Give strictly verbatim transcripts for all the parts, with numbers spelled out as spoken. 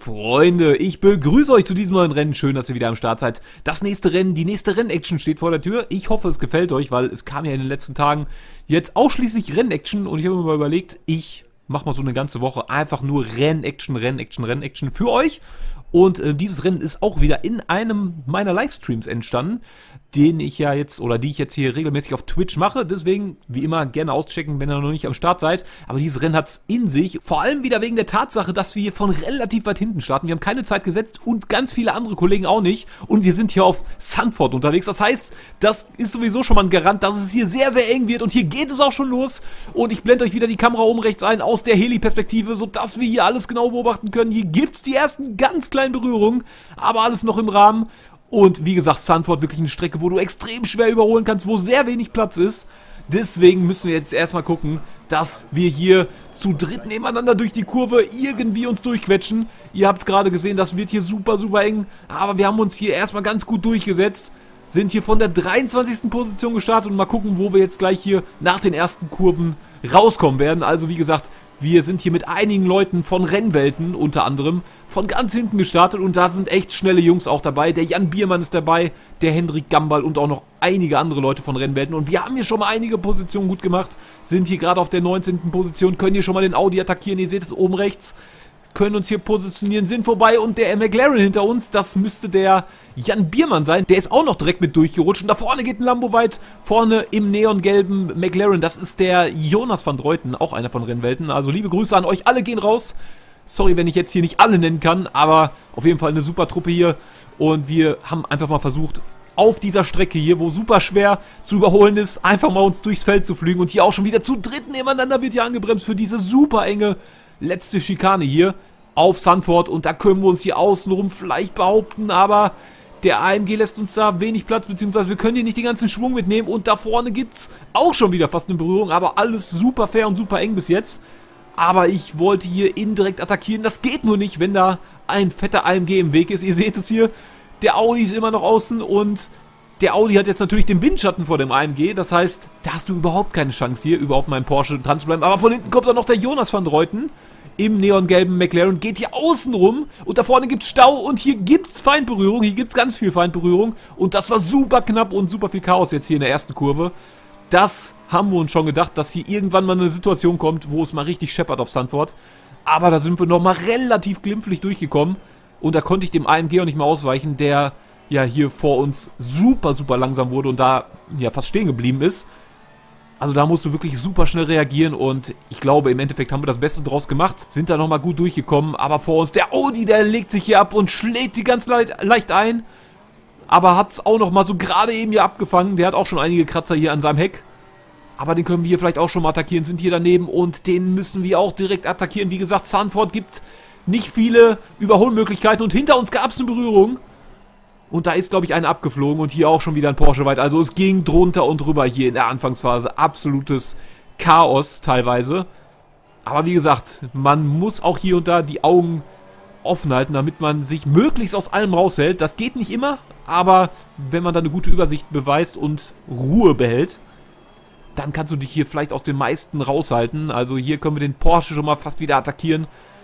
Freunde, ich begrüße euch zu diesem neuen Rennen. Schön, dass ihr wieder am Start seid. Das nächste Rennen, die nächste Rennaction steht vor der Tür. Ich hoffe, es gefällt euch, weil es kam ja in den letzten Tagen jetzt ausschließlich Rennaction. Und ich habe mir mal überlegt, ich mache mal so eine ganze Woche einfach nur Rennaction, Rennaction, Rennaction für euch. Und äh, dieses Rennen ist auch wieder in einem meiner Livestreams entstanden, den ich ja jetzt, oder die ich jetzt hier regelmäßig auf Twitch mache. Deswegen, wie immer, gerne auschecken, wenn ihr noch nicht am Start seid. Aber dieses Rennen hat es in sich, vor allem wieder wegen der Tatsache, dass wir hier von relativ weit hinten starten. Wir haben keine Zeit gesetzt und ganz viele andere Kollegen auch nicht. Und wir sind hier auf Zandvoort unterwegs. Das heißt, das ist sowieso schon mal ein Garant, dass es hier sehr, sehr eng wird. Und hier geht es auch schon los. Und ich blende euch wieder die Kamera oben rechts ein aus der Heli-Perspektive, sodass wir hier alles genau beobachten können. Hier gibt es die ersten ganz kleinen Berührungen, aber alles noch im Rahmen. Und wie gesagt, Zandvoort wirklich eine Strecke, wo du extrem schwer überholen kannst, wo sehr wenig Platz ist. Deswegen müssen wir jetzt erstmal gucken, dass wir hier zu dritt nebeneinander durch die Kurve irgendwie uns durchquetschen. Ihr habt es gerade gesehen, das wird hier super, super eng. Aber wir haben uns hier erstmal ganz gut durchgesetzt. Sind hier von der dreiundzwanzigsten Position gestartet und mal gucken, wo wir jetzt gleich hier nach den ersten Kurven rauskommen werden. Also wie gesagt, wir sind hier mit einigen Leuten von Rennwelten unter anderem von ganz hinten gestartet und da sind echt schnelle Jungs auch dabei. Der Jan Biermann ist dabei, der Hendrik Gambal und auch noch einige andere Leute von Rennwelten. Und wir haben hier schon mal einige Positionen gut gemacht, sind hier gerade auf der neunzehnten Position, können hier schon mal den Audi attackieren, ihr seht es oben rechts. Können uns hier positionieren, sind vorbei und der McLaren hinter uns, das müsste der Jan Biermann sein. Der ist auch noch direkt mit durchgerutscht und da vorne geht ein Lambo weit, vorne im neongelben McLaren, das ist der Jonas van Dreuten, auch einer von Rennwelten. Also liebe Grüße an euch, alle gehen raus. Sorry, wenn ich jetzt hier nicht alle nennen kann, aber auf jeden Fall eine super Truppe hier und wir haben einfach mal versucht, auf dieser Strecke hier, wo super schwer zu überholen ist, einfach mal uns durchs Feld zu fliegen und hier auch schon wieder zu dritt nebeneinander wird hier angebremst für diese super enge letzte Schikane hier auf Zandvoort und da können wir uns hier außenrum vielleicht behaupten, aber der A M G lässt uns da wenig Platz, beziehungsweise wir können hier nicht den ganzen Schwung mitnehmen und da vorne gibt es auch schon wieder fast eine Berührung, aber alles super fair und super eng bis jetzt. Aber ich wollte hier indirekt attackieren, das geht nur nicht, wenn da ein fetter A M G im Weg ist. Ihr seht es hier, der Audi ist immer noch außen und der Audi hat jetzt natürlich den Windschatten vor dem A M G, das heißt, da hast du überhaupt keine Chance hier, überhaupt mal im Porsche dran zu bleiben. Aber von hinten kommt dann noch der Jonas van Dreuten im neongelben McLaren, geht hier außen rum und da vorne gibt es Stau und hier gibt es Feindberührung, hier gibt es ganz viel Feindberührung und das war super knapp und super viel Chaos jetzt hier in der ersten Kurve. Das haben wir uns schon gedacht, dass hier irgendwann mal eine Situation kommt, wo es mal richtig scheppert auf Zandvoort. Aber da sind wir nochmal relativ glimpflich durchgekommen und da konnte ich dem A M G auch nicht mehr ausweichen, der ja hier vor uns super, super langsam wurde und da ja fast stehen geblieben ist. Also da musst du wirklich super schnell reagieren und ich glaube, im Endeffekt haben wir das Beste draus gemacht. Sind da nochmal gut durchgekommen, aber vor uns der Audi, der legt sich hier ab und schlägt die ganz leicht, leicht ein. Aber hat es auch nochmal so gerade eben hier abgefangen. Der hat auch schon einige Kratzer hier an seinem Heck. Aber den können wir hier vielleicht auch schon mal attackieren, sind hier daneben und den müssen wir auch direkt attackieren. Wie gesagt, Zandvoort gibt nicht viele Überholmöglichkeiten und hinter uns gab es eine Berührung. Und da ist, glaube ich, einer abgeflogen und hier auch schon wieder ein Porsche weit. Also es ging drunter und drüber hier in der Anfangsphase. Absolutes Chaos teilweise. Aber wie gesagt, man muss auch hier und da die Augen offen halten, damit man sich möglichst aus allem raushält. Das geht nicht immer, aber wenn man da eine gute Übersicht beweist und Ruhe behält, dann kannst du dich hier vielleicht aus den meisten raushalten. Also hier können wir den Porsche schon mal fast wieder attackieren.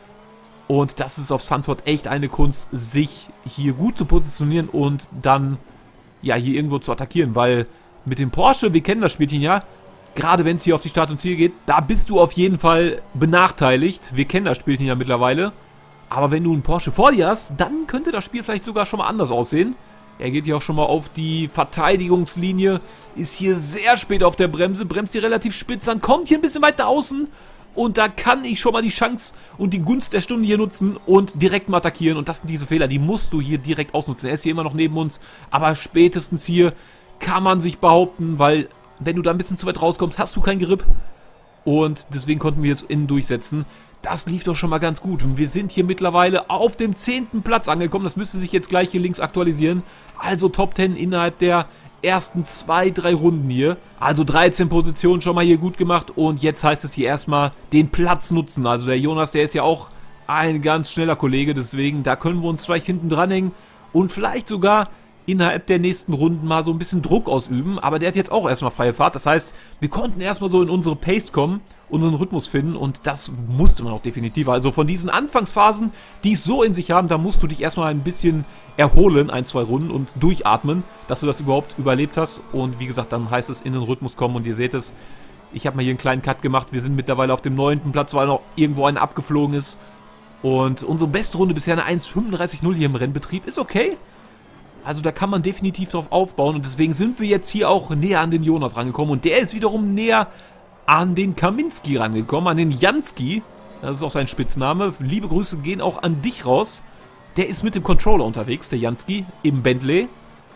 Und das ist auf Zandvoort echt eine Kunst, sich hier gut zu positionieren und dann, ja, hier irgendwo zu attackieren. Weil mit dem Porsche, wir kennen das Spielchen ja, gerade wenn es hier auf die Start und Ziel geht, da bist du auf jeden Fall benachteiligt. Wir kennen das Spielchen ja mittlerweile. Aber wenn du einen Porsche vor dir hast, dann könnte das Spiel vielleicht sogar schon mal anders aussehen. Er geht hier auch schon mal auf die Verteidigungslinie, ist hier sehr spät auf der Bremse, bremst hier relativ spitz an, kommt hier ein bisschen weiter außen. Und da kann ich schon mal die Chance und die Gunst der Stunde hier nutzen und direkt mal attackieren. Und das sind diese Fehler, die musst du hier direkt ausnutzen. Er ist hier immer noch neben uns, aber spätestens hier kann man sich behaupten, weil wenn du da ein bisschen zu weit rauskommst, hast du kein Grip. Und deswegen konnten wir jetzt innen durchsetzen. Das lief doch schon mal ganz gut. Und wir sind hier mittlerweile auf dem zehnten Platz angekommen. Das müsste sich jetzt gleich hier links aktualisieren. Also Top zehn innerhalb der ersten zwei, drei Runden hier. Also dreizehn Positionen schon mal hier gut gemacht. Und jetzt heißt es hier erstmal den Platz nutzen. Also der Jonas, der ist ja auch ein ganz schneller Kollege. Deswegen, da können wir uns vielleicht hinten dranhängen. Und vielleicht sogar innerhalb der nächsten Runden mal so ein bisschen Druck ausüben, aber der hat jetzt auch erstmal freie Fahrt, das heißt, wir konnten erstmal so in unsere Pace kommen, unseren Rhythmus finden und das musste man auch definitiv, also von diesen Anfangsphasen, die es so in sich haben, da musst du dich erstmal ein bisschen erholen, ein, zwei Runden und durchatmen, dass du das überhaupt überlebt hast und wie gesagt, dann heißt es in den Rhythmus kommen und ihr seht es, ich habe mal hier einen kleinen Cut gemacht, wir sind mittlerweile auf dem neunten Platz, weil noch irgendwo einer abgeflogen ist und unsere beste Runde bisher eine eins fünfunddreißig null hier im Rennbetrieb, ist okay. Also da kann man definitiv drauf aufbauen und deswegen sind wir jetzt hier auch näher an den Jonas rangekommen und der ist wiederum näher an den Kaminski rangekommen, an den Jansky, das ist auch sein Spitzname. Liebe Grüße gehen auch an dich raus. Der ist mit dem Controller unterwegs, der Jansky, im Bentley.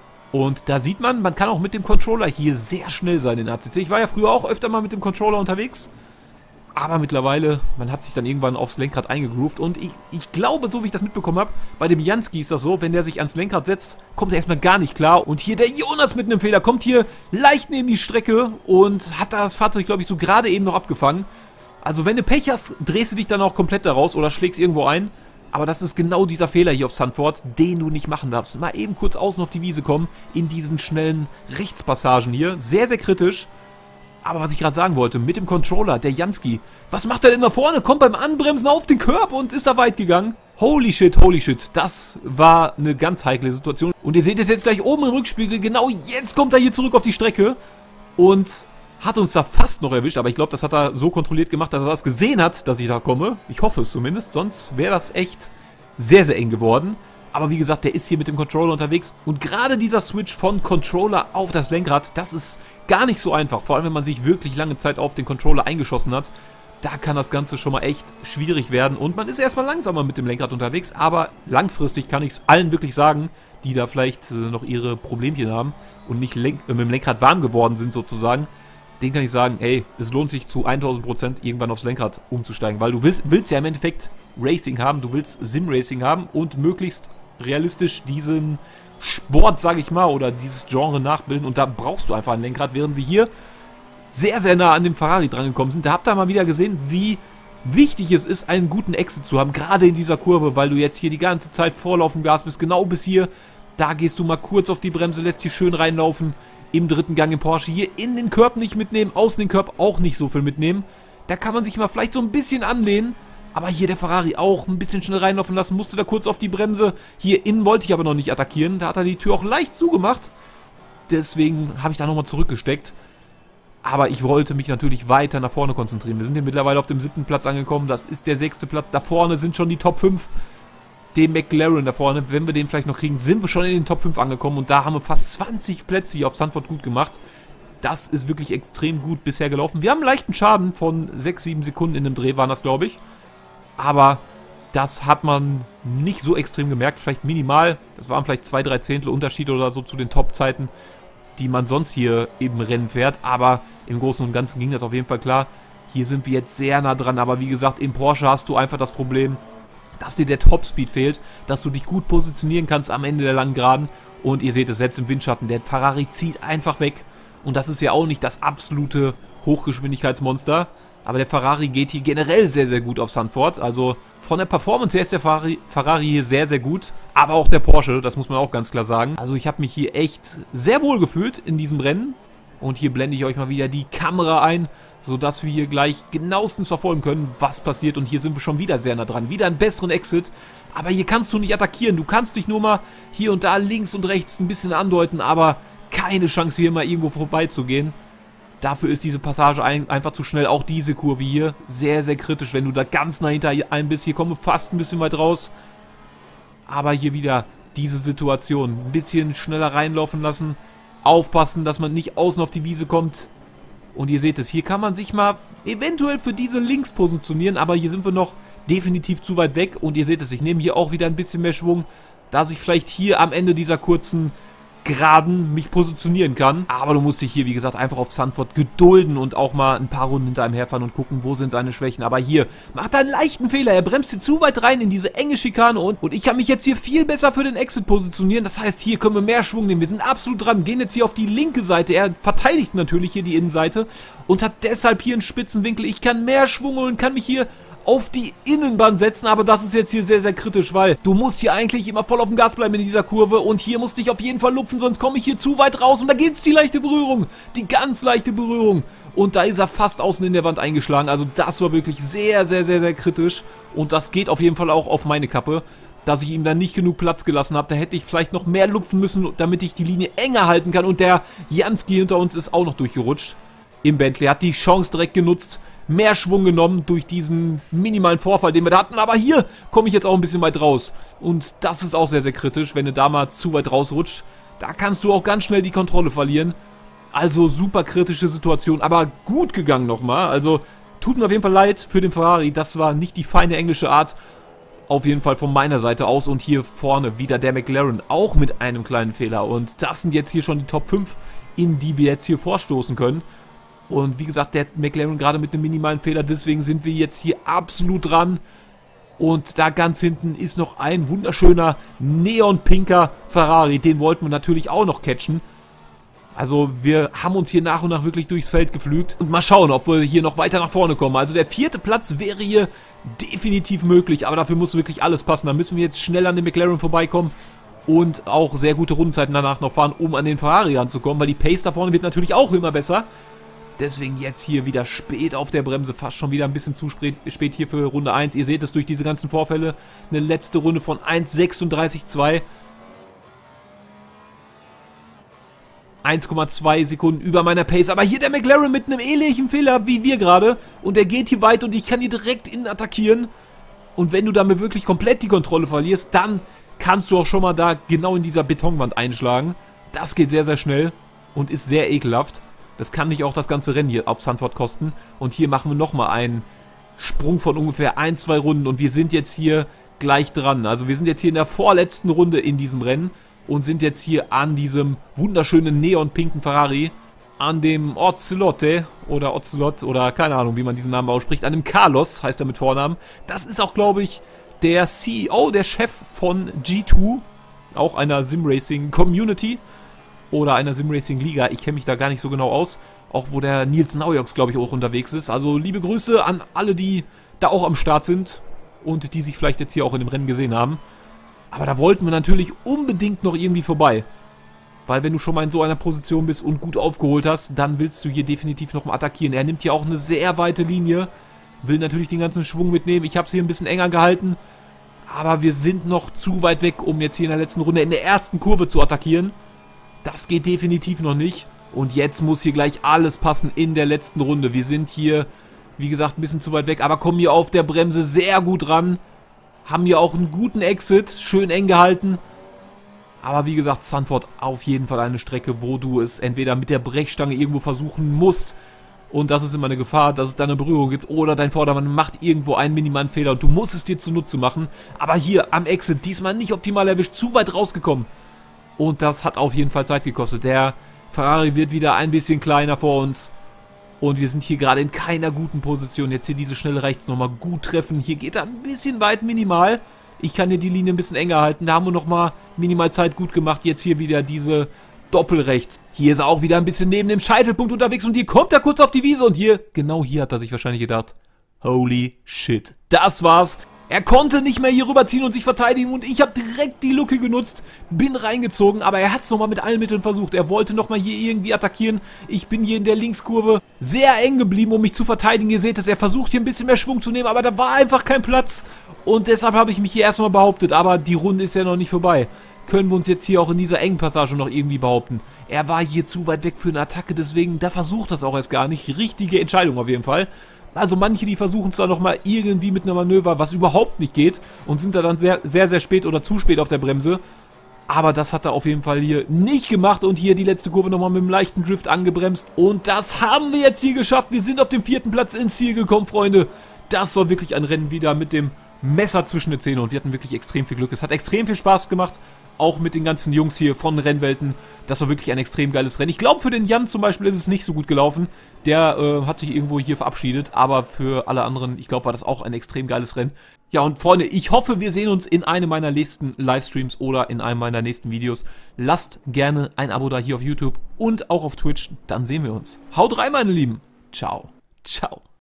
Und da sieht man, man kann auch mit dem Controller hier sehr schnell sein in A C C. Ich war ja früher auch öfter mal mit dem Controller unterwegs. Aber mittlerweile, man hat sich dann irgendwann aufs Lenkrad eingegroovt und ich, ich glaube, so wie ich das mitbekommen habe, bei dem Jansky ist das so, wenn der sich ans Lenkrad setzt, kommt er erstmal gar nicht klar. Und hier der Jonas mit einem Fehler kommt hier leicht neben die Strecke und hat da das Fahrzeug, glaube ich, so gerade eben noch abgefangen. Also wenn du Pech hast, drehst du dich dann auch komplett daraus oder schlägst irgendwo ein. Aber das ist genau dieser Fehler hier auf Zandvoort, den du nicht machen darfst. Mal eben kurz außen auf die Wiese kommen, in diesen schnellen Rechtspassagen hier. Sehr, sehr kritisch. Aber was ich gerade sagen wollte, mit dem Controller, der Jansky, was macht er denn da vorne? Kommt beim Anbremsen auf den Körper und ist da weit gegangen. Holy shit, holy shit, das war eine ganz heikle Situation. Und ihr seht es jetzt gleich oben im Rückspiegel, genau jetzt kommt er hier zurück auf die Strecke und hat uns da fast noch erwischt. Aber ich glaube, das hat er so kontrolliert gemacht, dass er das gesehen hat, dass ich da komme. Ich hoffe es zumindest, sonst wäre das echt sehr, sehr eng geworden. Aber wie gesagt, der ist hier mit dem Controller unterwegs. Und gerade dieser Switch von Controller auf das Lenkrad, das ist gar nicht so einfach. Vor allem, wenn man sich wirklich lange Zeit auf den Controller eingeschossen hat. Da kann das Ganze schon mal echt schwierig werden. Und man ist erstmal langsamer mit dem Lenkrad unterwegs. Aber langfristig kann ich es allen wirklich sagen, die da vielleicht äh, noch ihre Problemchen haben und nicht lenk äh, mit dem Lenkrad warm geworden sind sozusagen. Den kann ich sagen, ey, es lohnt sich zu tausend Prozent irgendwann aufs Lenkrad umzusteigen. Weil du willst, willst ja im Endeffekt Racing haben, du willst Sim-Racing haben und möglichst realistisch diesen Sport, sage ich mal, oder dieses Genre nachbilden und da brauchst du einfach ein Lenkrad, während wir hier sehr, sehr nah an dem Ferrari drangekommen sind. Da habt ihr mal wieder gesehen, wie wichtig es ist, einen guten Exit zu haben, gerade in dieser Kurve, weil du jetzt hier die ganze Zeit vorlaufen Gas bist, genau bis hier, da gehst du mal kurz auf die Bremse, lässt hier schön reinlaufen, im dritten Gang im Porsche, hier in den Curb nicht mitnehmen, außen den Curb auch nicht so viel mitnehmen, da kann man sich mal vielleicht so ein bisschen anlehnen. Aber hier der Ferrari auch ein bisschen schnell reinlaufen lassen, musste da kurz auf die Bremse. Hier innen wollte ich aber noch nicht attackieren. Da hat er die Tür auch leicht zugemacht. Deswegen habe ich da nochmal zurückgesteckt. Aber ich wollte mich natürlich weiter nach vorne konzentrieren. Wir sind hier mittlerweile auf dem siebten Platz angekommen. Das ist der sechste Platz. Da vorne sind schon die Top fünf. Den McLaren da vorne, wenn wir den vielleicht noch kriegen, sind wir schon in den Top fünf angekommen. Und da haben wir fast zwanzig Plätze hier auf Zandvoort gut gemacht. Das ist wirklich extrem gut bisher gelaufen. Wir haben einen leichten Schaden von sechs, sieben Sekunden in dem Dreh, waren das, glaube ich. Aber das hat man nicht so extrem gemerkt, vielleicht minimal. Das waren vielleicht zwei, drei Zehntel Unterschied oder so zu den Top-Zeiten, die man sonst hier im Rennen fährt. Aber im Großen und Ganzen ging das auf jeden Fall klar. Hier sind wir jetzt sehr nah dran, aber wie gesagt, im Porsche hast du einfach das Problem, dass dir der Topspeed fehlt, dass du dich gut positionieren kannst am Ende der langen Geraden. Und ihr seht es selbst im Windschatten, der Ferrari zieht einfach weg. Und das ist ja auch nicht das absolute Hochgeschwindigkeitsmonster. Aber der Ferrari geht hier generell sehr, sehr gut auf Zandvoort. Also von der Performance her ist der Ferrari, Ferrari hier sehr, sehr gut. Aber auch der Porsche, das muss man auch ganz klar sagen. Also ich habe mich hier echt sehr wohl gefühlt in diesem Rennen. Und hier blende ich euch mal wieder die Kamera ein, sodass wir hier gleich genauestens verfolgen können, was passiert. Und hier sind wir schon wieder sehr nah dran. Wieder einen besseren Exit. Aber hier kannst du nicht attackieren. Du kannst dich nur mal hier und da links und rechts ein bisschen andeuten. Aber keine Chance, hier mal irgendwo vorbeizugehen. Dafür ist diese Passage ein, einfach zu schnell. Auch diese Kurve hier sehr, sehr kritisch, wenn du da ganz nah hinter einem bist. Hier kommen wir fast ein bisschen weit raus. Aber hier wieder diese Situation. Ein bisschen schneller reinlaufen lassen. Aufpassen, dass man nicht außen auf die Wiese kommt. Und ihr seht es, hier kann man sich mal eventuell für diese links positionieren. Aber hier sind wir noch definitiv zu weit weg. Und ihr seht es, ich nehme hier auch wieder ein bisschen mehr Schwung, dass ich vielleicht hier am Ende dieser kurzen Geraden mich positionieren kann. Aber du musst dich hier, wie gesagt, einfach auf Zandvoort gedulden und auch mal ein paar Runden hinter einem herfahren und gucken, wo sind seine Schwächen. Aber hier macht er einen leichten Fehler. Er bremst hier zu weit rein in diese enge Schikane und, und ich kann mich jetzt hier viel besser für den Exit positionieren. Das heißt, hier können wir mehr Schwung nehmen. Wir sind absolut dran, gehen jetzt hier auf die linke Seite. Er verteidigt natürlich hier die Innenseite und hat deshalb hier einen spitzen Winkel. Ich kann mehr Schwung holen, kann mich hier auf die Innenbahn setzen, aber das ist jetzt hier sehr, sehr kritisch, weil du musst hier eigentlich immer voll auf dem Gas bleiben in dieser Kurve und hier musst du dich auf jeden Fall lupfen, sonst komme ich hier zu weit raus und da geht's die leichte Berührung, die ganz leichte Berührung und da ist er fast außen in der Wand eingeschlagen, also das war wirklich sehr, sehr, sehr, sehr kritisch und das geht auf jeden Fall auch auf meine Kappe, dass ich ihm dann nicht genug Platz gelassen habe, da hätte ich vielleicht noch mehr lupfen müssen, damit ich die Linie enger halten kann und der Jansky hinter uns ist auch noch durchgerutscht im Bentley, hat die Chance direkt genutzt, mehr Schwung genommen durch diesen minimalen Vorfall, den wir da hatten. Aber hier komme ich jetzt auch ein bisschen weit raus. Und das ist auch sehr, sehr kritisch, wenn du da mal zu weit rausrutscht. Da kannst du auch ganz schnell die Kontrolle verlieren. Also super kritische Situation, aber gut gegangen nochmal. Also tut mir auf jeden Fall leid für den Ferrari. Das war nicht die feine englische Art. Auf jeden Fall von meiner Seite aus. Und hier vorne wieder der McLaren, auch mit einem kleinen Fehler. Und das sind jetzt hier schon die Top fünf, in die wir jetzt hier vorstoßen können. Und wie gesagt, der McLaren gerade mit einem minimalen Fehler, deswegen sind wir jetzt hier absolut dran. Und da ganz hinten ist noch ein wunderschöner neonpinker Ferrari, den wollten wir natürlich auch noch catchen. Also wir haben uns hier nach und nach wirklich durchs Feld geflügt. Und mal schauen, ob wir hier noch weiter nach vorne kommen. Also der vierte Platz wäre hier definitiv möglich, aber dafür muss wirklich alles passen. Da müssen wir jetzt schnell an den McLaren vorbeikommen. Und auch sehr gute Rundenzeiten danach noch fahren, um an den Ferrari ranzukommen, weil die Pace da vorne wird natürlich auch immer besser. Deswegen jetzt hier wieder spät auf der Bremse, fast schon wieder ein bisschen zu spät, spät hier für Runde eins. Ihr seht es durch diese ganzen Vorfälle. Eine letzte Runde von eins sechsunddreißig zwei. eins Komma zwei Sekunden über meiner Pace. Aber hier der McLaren mit einem ähnlichen Fehler wie wir gerade. Und der geht hier weit und ich kann hier direkt innen attackieren. Und wenn du damit wirklich komplett die Kontrolle verlierst, dann kannst du auch schon mal da genau in dieser Betonwand einschlagen. Das geht sehr, sehr schnell und ist sehr ekelhaft. Das kann nicht auch das ganze Rennen hier auf Zandvoort kosten. Und hier machen wir nochmal einen Sprung von ungefähr ein, zwei Runden. Und wir sind jetzt hier gleich dran. Also wir sind jetzt hier in der vorletzten Runde in diesem Rennen. Und sind jetzt hier an diesem wunderschönen neonpinken Ferrari. An dem Ocelote oder Ocelot oder keine Ahnung, wie man diesen Namen ausspricht. An dem Carlos heißt er mit Vornamen. Das ist auch, glaube ich, der C E O, der Chef von G zwei. Auch einer Simracing Community. Oder einer Simracing-Liga. Ich kenne mich da gar nicht so genau aus. Auch wo der Nils Naujoks, glaube ich, auch unterwegs ist. Also liebe Grüße an alle, die da auch am Start sind. Und die sich vielleicht jetzt hier auch in dem Rennen gesehen haben. Aber da wollten wir natürlich unbedingt noch irgendwie vorbei. Weil wenn du schon mal in so einer Position bist und gut aufgeholt hast, dann willst du hier definitiv nochmal attackieren. Er nimmt hier auch eine sehr weite Linie. Will natürlich den ganzen Schwung mitnehmen. Ich habe es hier ein bisschen enger gehalten. Aber wir sind noch zu weit weg, um jetzt hier in der letzten Runde in der ersten Kurve zu attackieren. Das geht definitiv noch nicht. Und jetzt muss hier gleich alles passen in der letzten Runde. Wir sind hier, wie gesagt, ein bisschen zu weit weg, aber kommen hier auf der Bremse sehr gut ran. Haben hier auch einen guten Exit, schön eng gehalten. Aber wie gesagt, Zandvoort auf jeden Fall eine Strecke, wo du es entweder mit der Brechstange irgendwo versuchen musst. Und das ist immer eine Gefahr, dass es da eine Berührung gibt. Oder dein Vordermann macht irgendwo einen minimalen Fehler und du musst es dir zunutze machen. Aber hier am Exit diesmal nicht optimal erwischt, zu weit rausgekommen. Und das hat auf jeden Fall Zeit gekostet. Der Ferrari wird wieder ein bisschen kleiner vor uns. Und wir sind hier gerade in keiner guten Position. Jetzt hier diese schnelle rechts nochmal gut treffen. Hier geht er ein bisschen weit minimal. Ich kann hier die Linie ein bisschen enger halten. Da haben wir nochmal minimal Zeit gut gemacht. Jetzt hier wieder diese Doppelrechts. Hier ist er auch wieder ein bisschen neben dem Scheitelpunkt unterwegs. Und hier kommt er kurz auf die Wiese. Und hier, genau hier hat er sich wahrscheinlich gedacht, holy shit, das war's. Er konnte nicht mehr hier rüberziehen und sich verteidigen und ich habe direkt die Lücke genutzt, bin reingezogen, aber er hat es nochmal mit allen Mitteln versucht. Er wollte nochmal hier irgendwie attackieren. Ich bin hier in der Linkskurve sehr eng geblieben, um mich zu verteidigen. Ihr seht es, er versucht hier ein bisschen mehr Schwung zu nehmen, aber da war einfach kein Platz. Und deshalb habe ich mich hier erstmal behauptet, aber die Runde ist ja noch nicht vorbei. Können wir uns jetzt hier auch in dieser engen Passage noch irgendwie behaupten. Er war hier zu weit weg für eine Attacke, deswegen, da versucht das auch erst gar nicht. Richtige Entscheidung auf jeden Fall. Also manche, die versuchen es da nochmal irgendwie mit einem Manöver, was überhaupt nicht geht und sind da dann sehr, sehr, sehr spät oder zu spät auf der Bremse. Aber das hat er auf jeden Fall hier nicht gemacht und hier die letzte Kurve nochmal mit einem leichten Drift angebremst. Und das haben wir jetzt hier geschafft. Wir sind auf dem vierten Platz ins Ziel gekommen, Freunde. Das war wirklich ein Rennen wieder mit dem Messer zwischen den Zähnen und wir hatten wirklich extrem viel Glück. Es hat extrem viel Spaß gemacht. Auch mit den ganzen Jungs hier von Rennwelten. Das war wirklich ein extrem geiles Rennen. Ich glaube, für den Jan zum Beispiel ist es nicht so gut gelaufen. Der äh, hat sich irgendwo hier verabschiedet. Aber für alle anderen, ich glaube, war das auch ein extrem geiles Rennen. Ja, und Freunde, ich hoffe, wir sehen uns in einem meiner nächsten Livestreams oder in einem meiner nächsten Videos. Lasst gerne ein Abo da hier auf YouTube und auch auf Twitch. Dann sehen wir uns. Haut rein, meine Lieben. Ciao. Ciao.